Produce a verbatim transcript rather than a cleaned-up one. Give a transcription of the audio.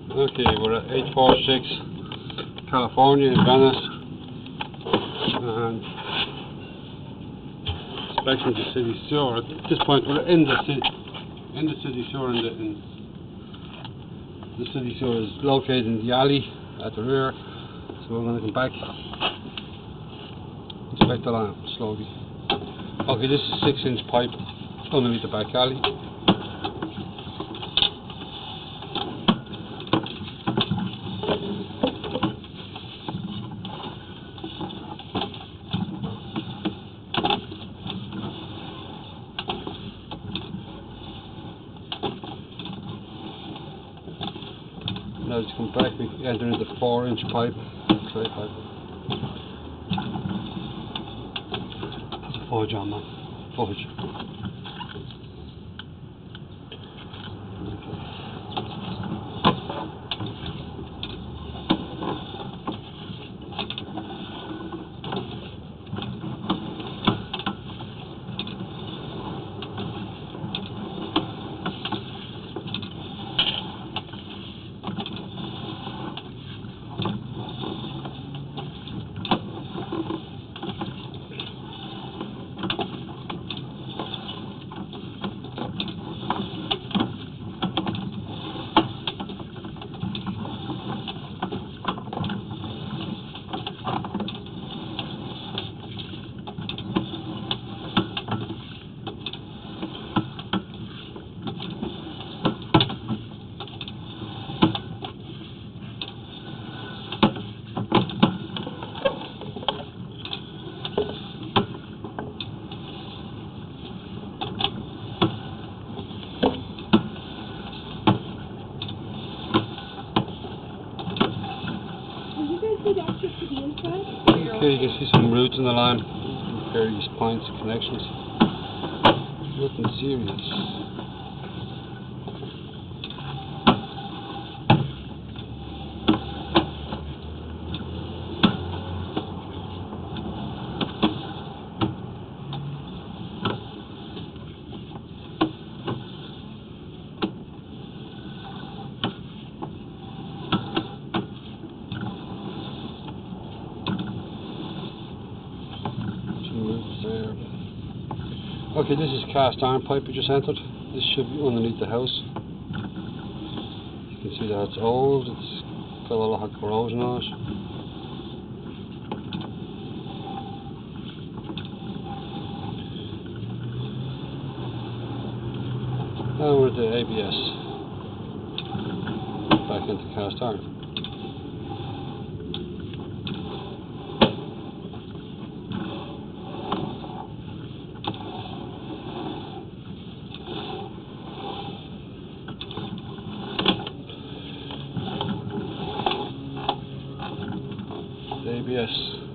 Okay, we're at eight forty-six California in Venice, and inspection the city sewer. At this point, we're in the city, in the city sewer. In the, in the city sewer is located in the alley at the rear, so we're going to come back, inspect the line slowly. Okay, this is six inch pipe underneath the back alley. Now to come back, we enter into four inch pipe, clay pipe. Put the fudge on, man. Fudge. Okay, you can see some roots in the line, various points and connections. Nothing serious. There. Okay, this is cast iron pipe we just entered. This should be underneath the house. You can see that it's old, it's got a lot of corrosion on it. Now we're at the A B S. Back into cast iron. A B S.